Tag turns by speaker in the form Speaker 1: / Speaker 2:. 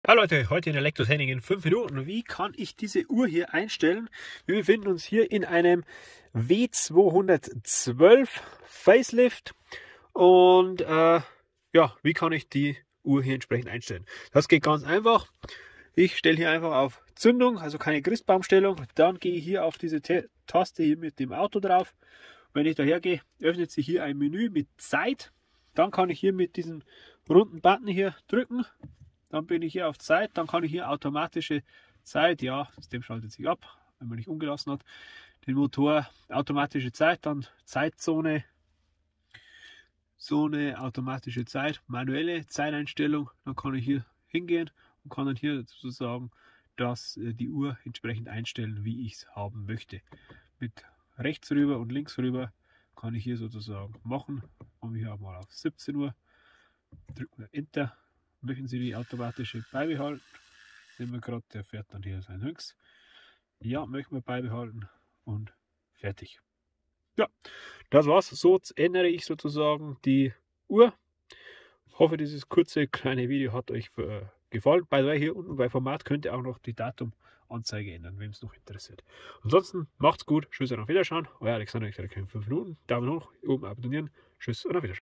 Speaker 1: Hallo Leute, heute in Elektro Training in 5 Minuten. Wie kann ich diese Uhr hier einstellen? Wir befinden uns hier in einem W212 Facelift und ja, wie kann ich die Uhr hier entsprechend einstellen? Das geht ganz einfach. Ich stelle hier einfach auf Zündung, also keine Christbaumstellung. Dann gehe ich hier auf diese Taste hier mit dem Auto drauf. Wenn ich daher gehe, öffnet sich hier ein Menü mit Zeit. Dann kann ich hier mit diesem runden Button hier drücken. Dann bin ich hier auf Zeit, dann kann ich hier automatische Zeit, ja, das System schaltet sich ab, wenn man nicht umgelassen hat, den Motor, automatische Zeit, dann Zeitzone, Zone, automatische Zeit, manuelle Zeiteinstellung, dann kann ich hier hingehen und kann dann hier sozusagen die Uhr entsprechend einstellen, wie ich es haben möchte. Mit rechts rüber und links rüber kann ich hier sozusagen machen, kommen wir hier mal auf 17 Uhr, drücken wir Enter. Möchten Sie die automatische beibehalten? Sehen wir gerade, der fährt dann hier sein Höchst. Ja, möchten wir beibehalten und fertig. Ja, das war's. So ändere ich sozusagen die Uhr. Hoffe, dieses kurze kleine Video hat euch gefallen. By the way, hier unten bei Format könnt ihr auch noch die Datumanzeige ändern, wenn es noch interessiert. Ansonsten macht's gut. Tschüss und auf Wiederschauen. Euer Alexander, ich sage 5 Minuten. Daumen hoch, oben abonnieren. Tschüss und auf Wiederschauen.